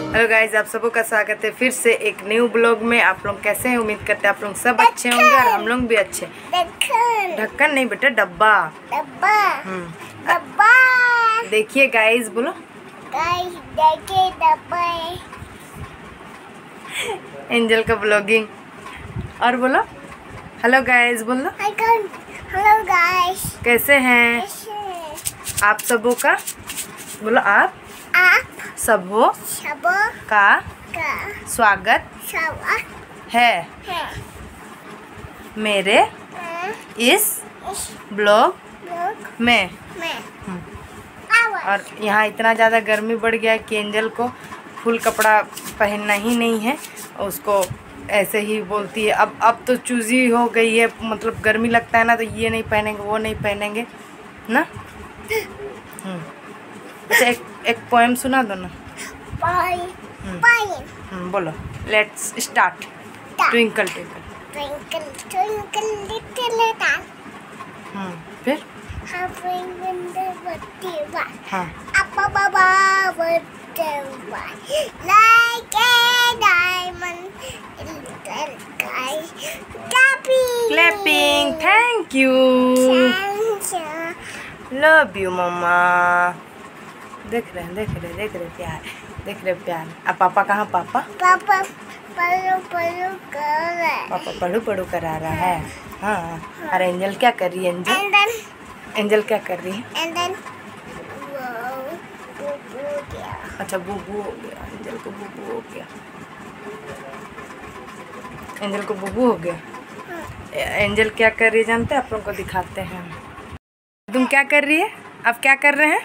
Hello guys, आप सबों का स्वागत है फिर से एक न्यू ब्लॉग में। आप लोग कैसे हैं? उम्मीद करते हैं आप लोग सब अच्छे होंगे और हम लोग भी अच्छे। ढक्कन नहीं बेटा, डब्बा। डब्बा। देखिए गाइज, बोलो गाइस देखिए डब्बा। एंजल का ब्लॉगिंग। और बोलो हेलो गाइज, बोलो हेलो गाइस, कैसे हैं आप सबों का? बोलो आप सबों का स्वागत है मेरे इस ब्लॉग में। और यहाँ इतना ज़्यादा गर्मी बढ़ गया है कि एंजल को फुल कपड़ा पहनना ही नहीं है। उसको ऐसे ही बोलती है। अब तो चूजी हो गई है, मतलब गर्मी लगता है ना, तो ये नहीं पहनेंगे वो नहीं पहनेंगे ना। अच्छा एक पोएम सुना दो ना। बोलो let's start. Twinkle twinkle little star. फिर हाँ like a diamond in the sky. Clapping. Thank you, love you mamma. देख रहे प्यार। अब पापा कहाँ? पापा पढ़ू पढ़ू करा रहा है। हाँ। और एंजल क्या कर रही है? एंजल क्या कर रही है? अच्छा बुबू हो गया। एंजल को बुबू हो गया। एंजल क्या कर रही है जानते हैं? आप लोगों को दिखाते हैं। तुम क्या कर रही है? आप क्या कर रहे हैं?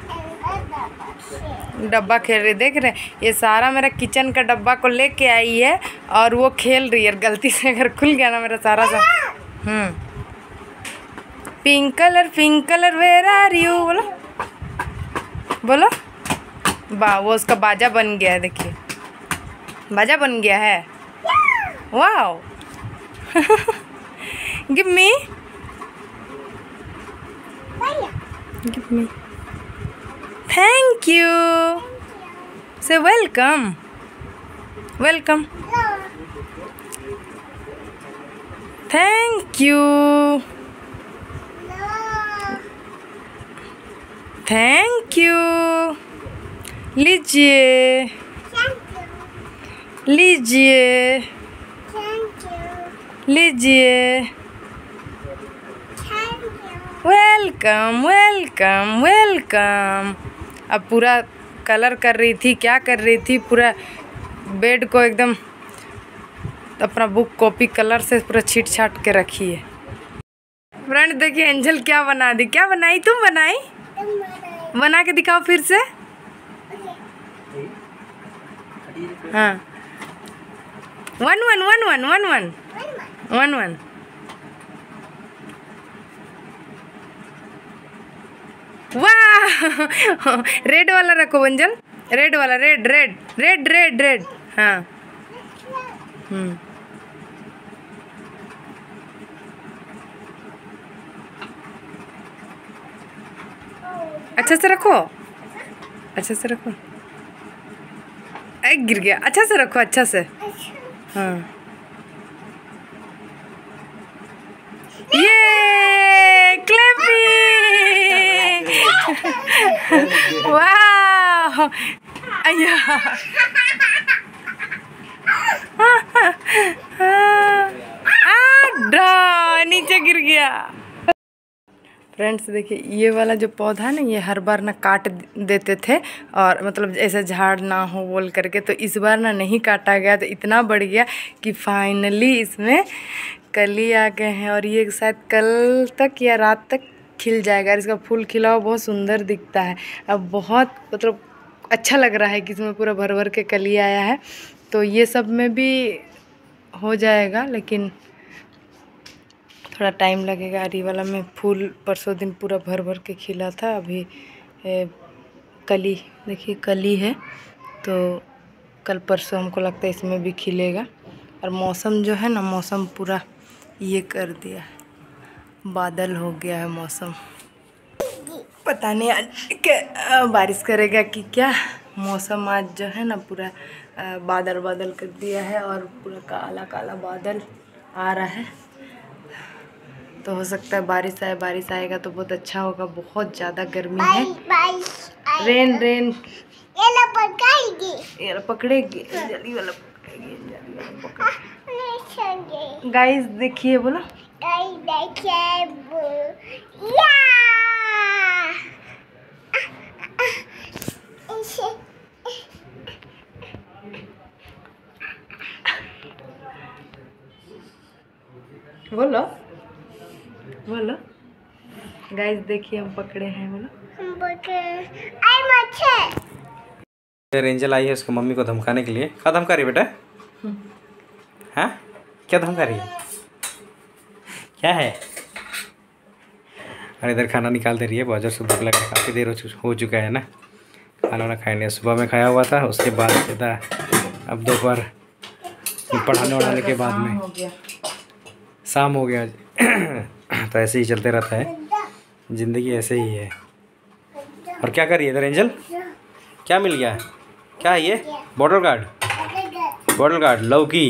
डब्बा खेल रही। देख रहे हैं, ये सारा मेरा किचन का डब्बा को लेके आई है और वो खेल रही है। गलती से अगर खुल गया ना मेरा सारा सा। Pink colour where are you? बोलो वाह, वो उसका बाजा बन गया है। देखिए बाजा बन गया है। Wow. Give me thank you से वेलकम थैंक यू लीजिए वेलकम। अब पूरा कलर कर रही थी, क्या कर रही थी, पूरा बेड को एकदम अपना बुक कॉपी कलर से पूरा छीट छाट के रखी है। फ्रेंड देखिए एंजल क्या बना दी। क्या बनाई? तुम बनाई? बना के दिखाओ फिर से। हाँ 1 1 1 1 1 1 1 1। वाह। रेड वाला रखो एंजल। रेड वाला, रेड। हाँ अच्छा से रखो। गिर गया। अच्छा से रखो, अच्छा से। हाँ ये क्लैपिंग। वाह। अय्या। नीचे गिर गया। फ्रेंड्स देखिए ये वाला जो पौधा है ना, ये हर बार ना काट देते थे, और मतलब ऐसे झाड़ ना हो बोल करके। तो इस बार ना नहीं काटा गया, तो इतना बढ़ गया कि फाइनली इसमें कली आ गए हैं। और ये शायद कल तक या रात तक खिल जाएगा। और इसका फूल खिला हुआ बहुत सुंदर दिखता है। अब बहुत मतलब अच्छा लग रहा है कि इसमें पूरा भर भर के कली आया है। तो ये सब में भी हो जाएगा, लेकिन थोड़ा टाइम लगेगा। अरी वाला में फूल परसों दिन पूरा भर भर के खिला था। अभी कली देखिए, कली है, तो कल परसों हमको लगता है इसमें भी खिलेगा। और मौसम जो है ना, मौसम पूरा ये कर दिया, बादल हो गया है मौसम। पता नहीं आज क्या बारिश करेगा कि क्या। मौसम आज जो है ना पूरा बादल बादल कर दिया है और पूरा काला काला बादल आ रहा है। तो हो सकता है बारिश आए, बारिश आएगा तो बहुत अच्छा होगा। बहुत ज़्यादा गर्मी है। रेन रेन ये पकड़ेगी, जल्दी वाला पकड़ेगी। गाइस देखिए, बोलो बोलो बोलो। गाइस देखिए हम पकड़े हैं, बोलो। एंजल आई है उसको मम्मी को धमकाने के लिए। क्या धमका रही है बेटा? हाँ, क्या धमका रही है? क्या है? और इधर खाना निकाल दे रही है। बहुत जोर से भूख लगा, काफ़ी देर हो चुका है ना खाना वाना खाने। सुबह में खाया हुआ था, उसके बाद सीधा अब दोपहर पढ़ाने वढ़ाने के बाद में शाम हो गया। तो ऐसे ही चलते रहता है, ज़िंदगी ऐसे ही है। और क्या कर रही है इधर एंजल? क्या मिल गया? क्या है ये? बॉटल गार्ड, बॉटल गार्ड, लौकी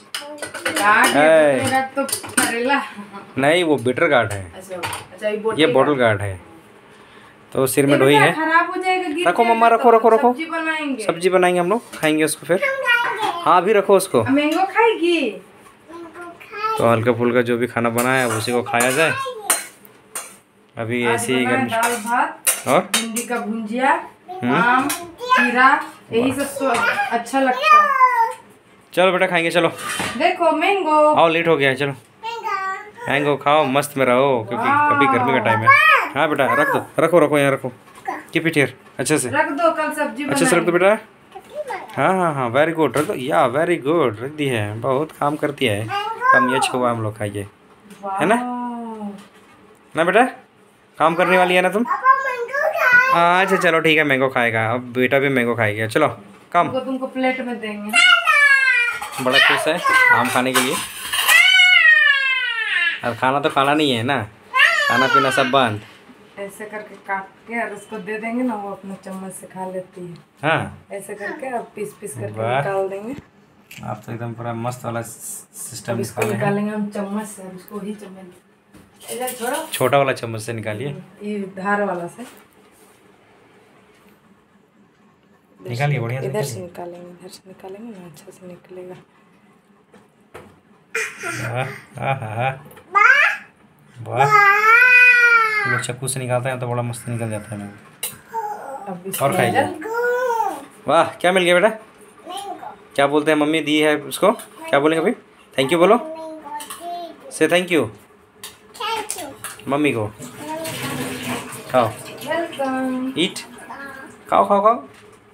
तो करेला नहीं, वो बिटर गार्ड है। अच्छा ये बॉटल गार्ड है। तो सिर में ढोई है। खराब हो जाएगा। रखो मम्मा, रखो रखो रखो। सब्जी बनाएंगे हम लोग, खाएंगे उसको फिर। हाँ अभी रखो उसको। मैंगो खाएगी तो हल्का फुल्का जो भी खाना बना है उसी को खाया जाए। अभी ऐसी ही गर्मी। दाल भात और भिंडी का भुंजिया, आम, खीरा, यही सब तो अच्छा लगता है। चलो बेटा खाएंगे, चलो। देखो मैंगो। आओ, लेट हो गया है, चलो मैंगो खाओ, मस्त में रहो, क्योंकि अभी गर्मी का टाइम है। हाँ बेटा रख दो, रखो रखो यहाँ रखो। कीप इट हियर, अच्छे से रख दो, कल सब्जी अच्छे से रख दो बेटा। हाँ हाँ हाँ, वेरी गुड, रख दो। या वेरी गुड, रख दी है। बहुत काम करती है। कम एज हुआ हम लोग खाइए, है ना? ना बेटा, काम करने वाली है ना तुम? अच्छा चलो ठीक है, मैंगो खाएगा अब। बेटा भी मैंगो खाएगा। चलो कम, तुमको प्लेट में देंगे। बड़ा खुश है आम खाने के लिए। और खाना तो खाना नहीं है ना, खाना पीना सब बंद। ऐसे करके काट के और उसको दे देंगे ना, वो अपने चम्मच से खा लेती है। हाँ ऐसे करके अब पीस पीस करके निकाल देंगे। आप तो एकदम पूरा मस्त वाला सिस्टम इसको निकालेंगे हम चम्मच से। उसको ही चम्मच इधर छोड़ो, छोटा वाला चम्मच से निकालिए। ये धार वाला से निकालिए, बढ़िया से इधर से निकालेंगे, इधर से निकालेंगे ना, अच्छा से निकलेगा। वाह, लोग चाकू से निकालते हैं तो बड़ा मस्त निकल जाता है। और खाइए। वाह, क्या मिल गया बेटा? क्या बोलते हैं? मम्मी दी है उसको, क्या बोलेंगे अभी? थैंक यू बोलो, से थैंक यू मम्मी को। खाओ, ईट, खाओ खाओ खाओ।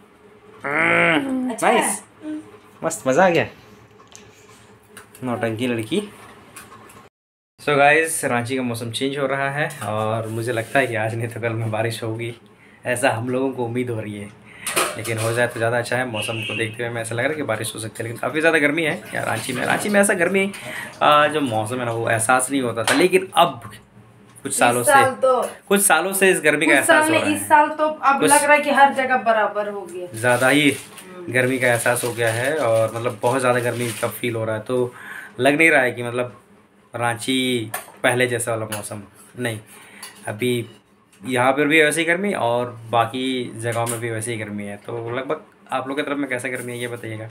नाइस, मस्त, मज़ा आ गया। नौटंकी लड़की। सो गाइस, रांची का मौसम चेंज हो रहा है और मुझे लगता है कि आज नहीं तो कल में बारिश होगी, ऐसा हम लोगों को उम्मीद हो रही है। लेकिन हो जाए तो ज़्यादा अच्छा है। मौसम को देखते हुए मैं ऐसा लग रहा है कि बारिश हो सकती है, लेकिन काफ़ी ज़्यादा गर्मी है यार रांची में ऐसा गर्मी जो मौसम है ना वो एहसास नहीं होता था। लेकिन अब कुछ सालों से इस गर्मी का एहसास हो रहा है। इस साल तो अब लग रहा है कि हर जगह बराबर हो गया, ज़्यादा ही गर्मी का एहसास हो गया है। और मतलब बहुत ज़्यादा गर्मी का फील हो रहा है। तो लग नहीं रहा है कि मतलब रांची पहले जैसा वाला मौसम नहीं। अभी यहाँ पर भी वैसी गर्मी और बाकी जगहों में भी वैसी ही गर्मी है। तो लगभग आप लोग की तरफ में कैसा गर्मी है ये बताइएगा।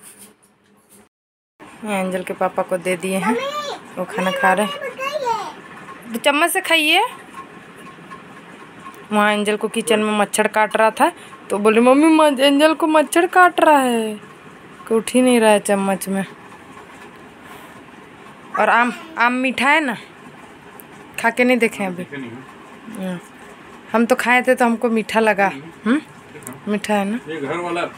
एंजल के पापा को दे दिए हैं, वो खाना खा रहे हैं। तो चम्मच से खाइए। वहाँ एंजल को किचन में मच्छर काट रहा था तो बोले मम्मी एंजल को मच्छर काट रहा है, को उठ ही नहीं रहा है चम्मच में। और आम मीठा है ना, खा के नहीं देखे अभी। हम तो खाए थे तो हमको मीठा लगा। मीठा है ना, ये घर वाला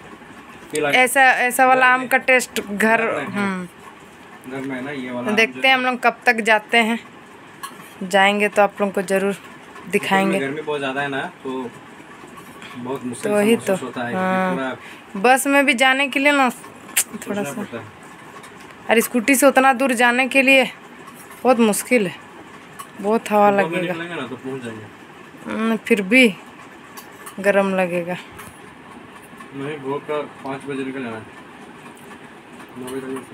ऐसा वाला आम का टेस्ट घर में ना, ये वाला देखते हैं हम लोग कब तक जाते हैं। जाएंगे तो आप लोगों को जरूर दिखाएंगे। गर्मी बहुत ज़्यादा है ना, तो बहुत मुश्किल तो वही तो होता है। हाँ, बस में भी जाने के लिए ना थोड़ा सा, और स्कूटी से उतना दूर जाने के लिए बहुत मुश्किल है, बहुत हवा लगेगा ना तो पहुंच जाएंगे। फिर भी गर्म लगेगा। नहीं, भोग का 5 बजे निकल जाना है। 9 बजे तक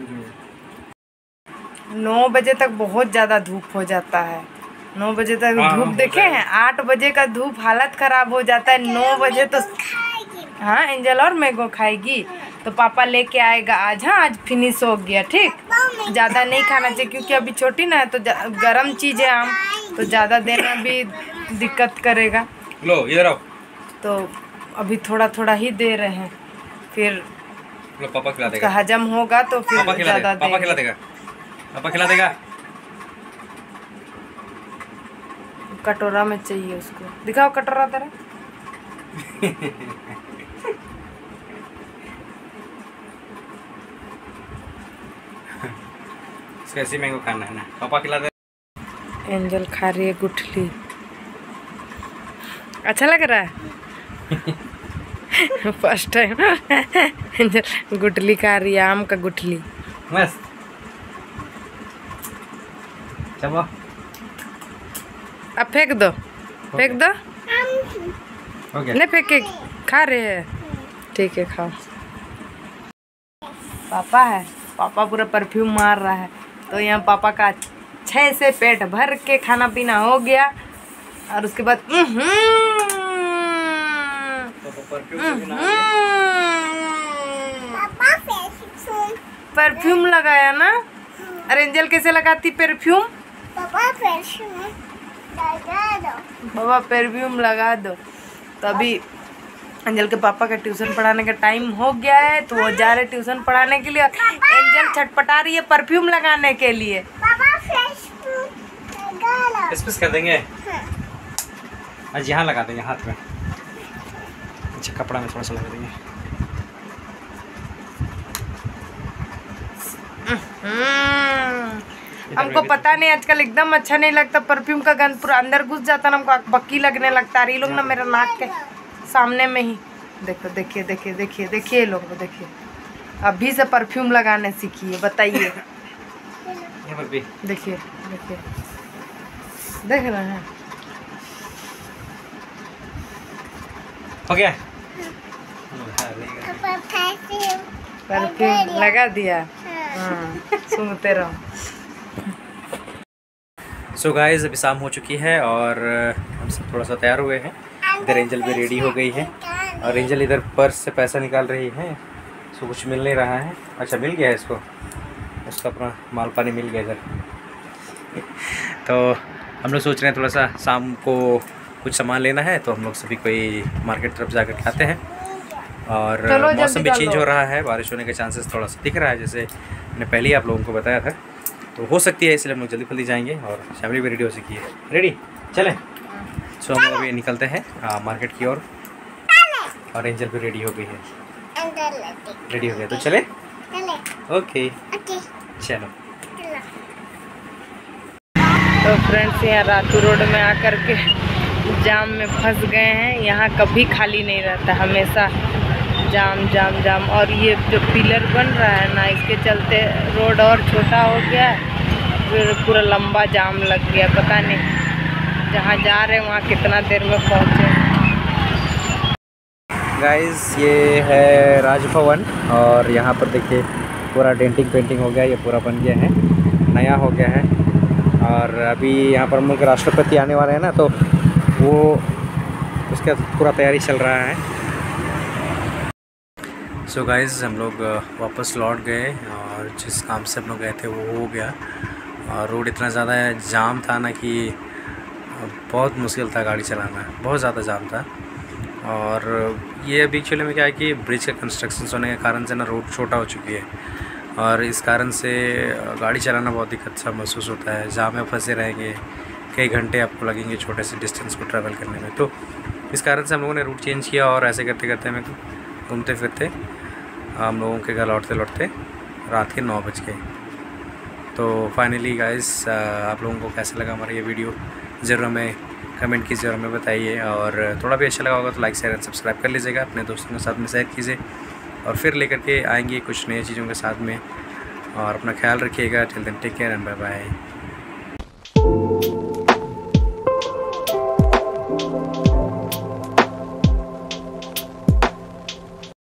9 बजे तक बहुत ज़्यादा धूप हो जाता है। 9 बजे तक धूप देखे हैं, 8 बजे का धूप हालत खराब हो जाता है। 9 बजे तो हाँ एंजल और मैंगो खाएगी तो पापा लेके आएगा आज। हाँ आज फिनिश हो गया, ठीक। ज़्यादा नहीं खाना चाहिए क्योंकि अभी छोटी ना है तो गर्म चीज़ है आम, तो ज़्यादा देना भी दिक्कत करेगा। लो इधर आओ। तो अभी थोड़ा थोड़ा ही दे रहे हैं, फिर लो पापा खिला देगा। हजम होगा तो फिर ज़्यादा पापा खिला देगा। पापा खिला देगा। कटोरा में चाहिए उसको, दिखाओ कटोरा तेरा। कैसी मैंगो खाना है ना, पापा खिला दे। एंजल खा रही है गुठली, अच्छा लग रहा है। फर्स्ट टाइम एंजल गुठली खा रही है, आम का गुठली। मस्त। चलो अब फेंक दो, फेंक दो। हो गया। नहीं फेंके, खा रहे हैं, ठीक है खाओ। पापा है, पापा पूरा परफ्यूम मार रहा है, तो यहाँ पापा का 6 से पेट भर के खाना पीना हो गया। और उसके बाद परफ्यूम लगाया ना। अरे एंजल कैसे लगाती परफ्यूम? पापा परफ्यूम लगा दो। बाबा परफ्यूम लगा दो। तो अभी एंजल के पापा का ट्यूशन पढ़ाने का टाइम हो गया है, तो वो जा रहे ट्यूशन पढ़ाने के लिए। एंजल छटपटा रही है परफ्यूम लगाने के लिए। पापा परफ्यूम लगा दो। स्पेस कर देंगे। आज यहाँ लगा देंगे हाथ में। अच्छा कपड़ा में थोड़ा सा लगा देंगे। हमको पता नहीं आजकल एकदम अच्छा नहीं लगता, परफ्यूम का गंध पूरा अंदर घुस जाता ना, हमको बक्की लगने लगता है। ये लोग ना मेरा नाक के सामने में ही देखो, देखिए देखिए देखिए देखिए लोग देखिए, अभी से परफ्यूम लगाने सीखिए, बताइए। देखिए देखिए देख रहे हैं। हो गया। पापा परफ्यूम लगा दिया। हाँ सुनते रहो। सो गाइस अभी शाम हो चुकी है और हम सब थोड़ा सा तैयार हुए हैं। इधर एंजल भी रेडी हो गई है और एंजल इधर पर्स से पैसा निकाल रही है। सो कुछ मिल नहीं रहा है। अच्छा मिल गया है इसको, उसका अपना माल पानी मिल गया इधर। तो हम लोग सोच रहे हैं थोड़ा सा शाम को कुछ सामान लेना है, तो हम लोग सभी कोई मार्केट तरफ जाकर खाते हैं। और मौसम भी चेंज हो रहा है, बारिश होने के चांसेस थोड़ा सा दिख रहा है, जैसे मैंने पहले ही आप लोगों को बताया था। तो हो सकती है, इसलिए हम लोग जल्दी जाएंगे और फैमिली भी रेडी हो चुकी है। रेडी चलें। सो हम लोग अभी निकलते हैं मार्केट की ओर और एंजल भी रेडी हो गई है। रेडी हो गया तो चले। ओके चलो। तो फ्रेंड्स यहाँ रातू रोड में आकर के जाम में फंस गए हैं। यहाँ कभी खाली नहीं रहता, हमेशा जाम जाम जाम। और ये जो पिलर बन रहा है ना, इसके चलते रोड और छोटा हो गया, फिर पूरा लंबा जाम लग गया। पता नहीं जहाँ जा रहे हैं वहाँ कितना देर में पहुँचे। गाइस ये है राजभवन और यहाँ पर देखिए पूरा डेंटिंग पेंटिंग हो गया, ये पूरा बन गया है, नया हो गया है। और अभी यहाँ पर हम लोग राष्ट्रपति आने वाले हैं ना, तो वो उसका पूरा तैयारी चल रहा है। सो गाइस हम लोग वापस लौट गए और जिस काम से हम लोग गए थे वो हो गया। और रोड इतना ज़्यादा जाम था ना कि बहुत मुश्किल था गाड़ी चलाना, बहुत ज़्यादा जाम था। और ये अभी एक्चुअली में क्या है कि ब्रिज का कंस्ट्रक्शन होने के कारण से ना रोड छोटा हो चुकी है और इस कारण से गाड़ी चलाना बहुत दिक्कत सा महसूस होता है। जाम में फंसे रहेंगे, कई घंटे आपको लगेंगे छोटे से डिस्टेंस को ट्रैवल करने में। तो इस कारण से हम लोगों ने रूट चेंज किया और ऐसे करते करते हमें घूमते फिरते हम लोगों के घर लौटते लौटते रात के 9 बज गए। तो फाइनली गाइस आप लोगों को कैसा लगा हमारा ये वीडियो ज़रूर हमें कमेंट कीजिए और हमें बताइए। और थोड़ा भी अच्छा लगा होगा तो लाइक शेयर एंड सब्सक्राइब कर लीजिएगा, अपने दोस्तों के साथ में शेयर कीजिए और फिर लेकर के आएंगे कुछ नई चीज़ों के साथ में। और अपना ख्याल रखिएगा। Till then take care and bye bye.